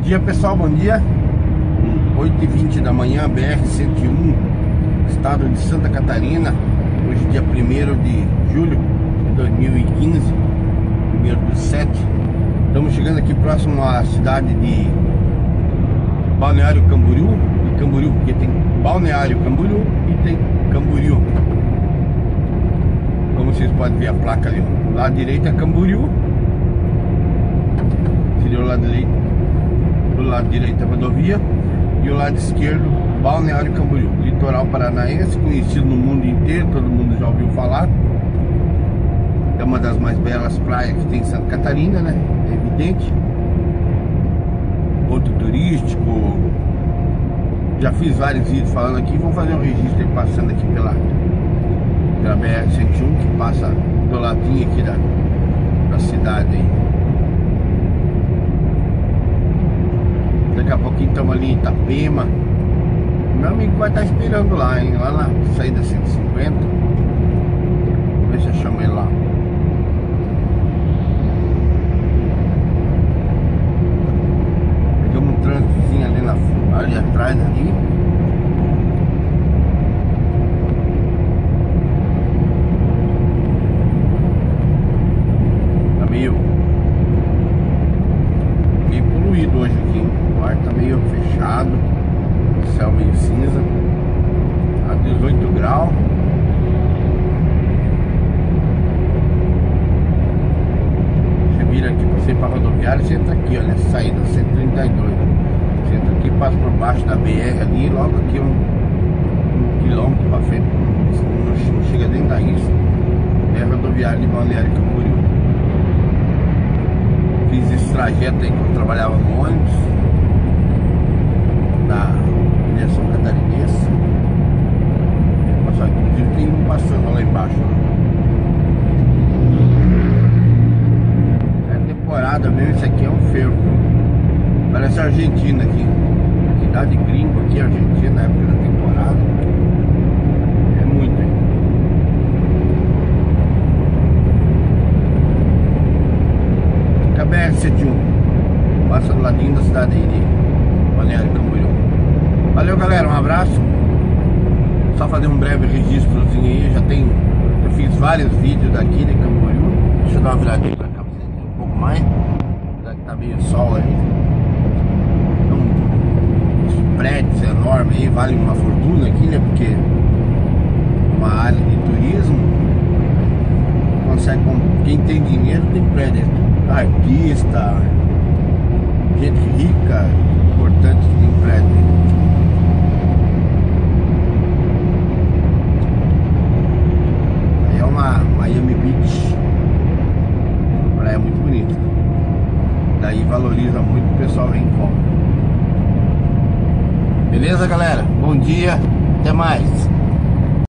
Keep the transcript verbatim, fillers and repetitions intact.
dia, pessoal, bom dia. oito e vinte da manhã, B R cento e um, estado de Santa Catarina. Hoje dia primeiro de julho de dois mil e quinze, primeiro do sete. Estamos chegando aqui próximo à cidade de Balneário Camboriú. E Camboriú, porque tem Balneário Camboriú e tem Camboriú. Como vocês podem ver a placa ali, o lado direito é Camboriú, seria o lado direito, do lado direito é a rodovia, e o lado esquerdo Balneário Camboriú, litoral paranaense, conhecido no mundo inteiro, todo mundo já ouviu falar. É uma das mais belas praias que tem em Santa Catarina, né? É evidente. Ponto turístico. Já fiz vários vídeos falando aqui. Vou fazer um registro aí, passando aqui pela, pela B R cento e um, que passa do ladinho aqui da, da cidade aí. Daqui a pouquinho estamos ali em Itapema. Meu amigo vai estar esperando lá, hein? Lá na saída cento e cinquenta. Vamos ver se eu chamo ele lá. Pegamos um trânsitozinho ali, na, ali atrás ali. Tá meio meio poluído hoje aqui, hein? O ar tá meio fechado, o céu meio cinza, a dezoito graus. Você vira aqui pra você ir pra rodoviária, você entra aqui, olha, saída cento e trinta e dois. Você entra aqui, passa por baixo da B R ali, logo aqui um, um quilômetro pra frente, não, não chega nem daí isso. É a rodoviária de Balneário Camboriú. Fiz esse trajeto aí quando eu trabalhava no ônibus da direção catarinense. Passar, inclusive tem um passando lá embaixo. É temporada mesmo, isso aqui é um fervo. Parece a Argentina aqui. Cidade gringo aqui, Argentina, na época da temporada. É muito, hein? B R cento e um passa do ladinho da cidade aí de Balneário Camboriú. Valeu, galera, um abraço. Só fazer um breve registrozinho aí. Já tem, eu fiz vários vídeos daqui de Camboriú. Deixa eu dar uma viradinha pra cá pra vocês verem um pouco mais. Já que tá meio sol aí. Então, os prédios enormes aí valem uma fortuna aqui, né? Porque é uma área de turismo. Consegue, quem tem dinheiro tem prédio. Artista, gente rica, importante que tem prédio. Aí é uma Miami Beach, uma praia muito bonita. Daí valoriza muito, o pessoal vem em compra. Beleza, galera? Bom dia, até mais.